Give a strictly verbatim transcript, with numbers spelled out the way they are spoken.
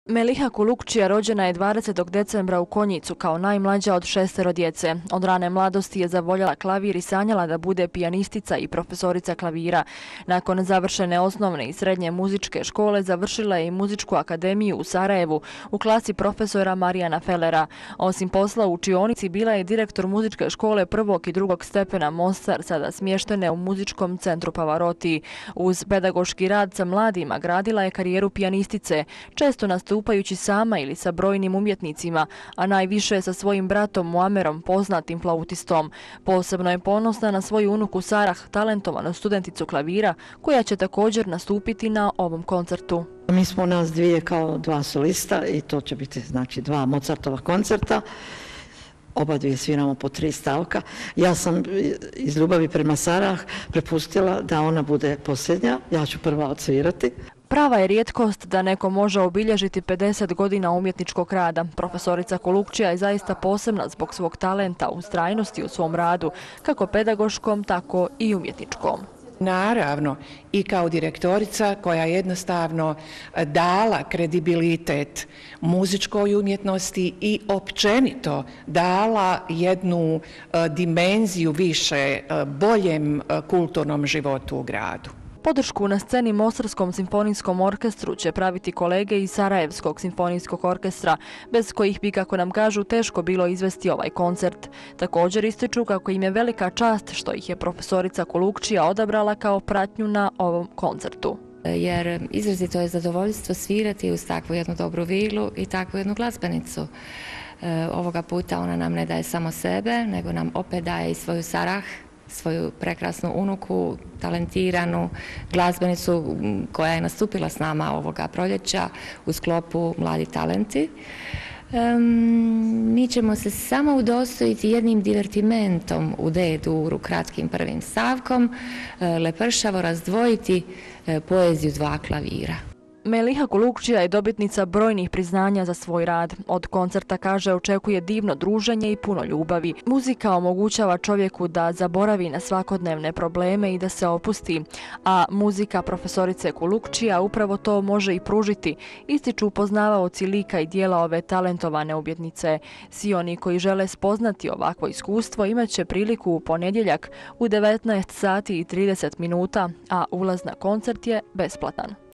Meliha Kulukčija rođena je dvadesetog decembra u Konjicu kao najmlađa od šestero djece. Od rane mladosti je zavoljela klavir i sanjala da bude pijanistica i profesorica klavira. Nakon završene osnovne i srednje muzičke škole završila je i muzičku akademiju u Sarajevu u klasi profesora Marijana Felera. Osim posla u učionici bila je direktor muzičke škole prvog i drugog stepena Mostar, sada smještene u muzičkom centru Pavarotti. Uz pedagoški rad sa mladima gradila je karijeru pijanistice, često nastupajući sama ili sa brojnim umjetnicima, a najviše sa svojim bratom Muamerom, poznatim flautistom. Posebno je ponosna na svoju unuku Sarah, talentovanu studenticu klavira, koja će također nastupiti na ovom koncertu. Mi smo nas dvije kao dva solista i to će biti znači dva Mozartova koncerta. Oba dvije sviramo po tri stavka. Ja sam iz ljubavi prema Sarah prepustila da ona bude posljednja, ja ću prva odsvirati. Prava je rijetkost da neko može obilježiti pedeset godina umjetničkog rada. Profesorica Kulukčija je zaista posebna zbog svog talenta, ustrajnosti u svom radu, kako pedagoškom, tako i umjetničkom. Naravno, i kao direktorica koja je jednostavno dala kredibilitet muzičkoj umjetnosti i općenito dala jednu dimenziju više boljem kulturnom životu u gradu. Podršku na sceni Mostarskom simfonijskom orkestru će praviti kolege iz Sarajevskog simfonijskog orkestra, bez kojih bi, kako nam kažu, teško bilo izvesti ovaj koncert. Također ističu kako im je velika čast što ih je profesorica Kulukčija odabrala kao pratnju na ovom koncertu. Jer izrazito je zadovoljstvo svirati uz takvu jednu dobru vilu i takvu jednu glazbenicu. Ovoga puta ona nam ne daje samo sebe, nego nam opet daje i svoju Sarah, svoju prekrasnu unuku, talentiranu glazbenicu koja je nastupila s nama ovoga proljeća u sklopu Mladi talenti. Um, mi ćemo se samo udostojiti jednim divertimentom u D-duru, kratkim prvim stavkom, lepršavo razdvojiti poeziju dva klavira. Meliha Kulukčija je dobitnica brojnih priznanja za svoj rad. Od koncerta, kaže, očekuje divno druženje i puno ljubavi. Muzika omogućava čovjeku da zaboravi na svakodnevne probleme i da se opusti, a muzika profesorice Kulukčija upravo to može i pružiti, ističu upoznavaoci lika i dijela ove talentovane umjetnice. Svi oni koji žele spoznati ovakvo iskustvo imat će priliku u ponedjeljak u devetnaest sati i trideset minuta, a ulaz na koncert je besplatan.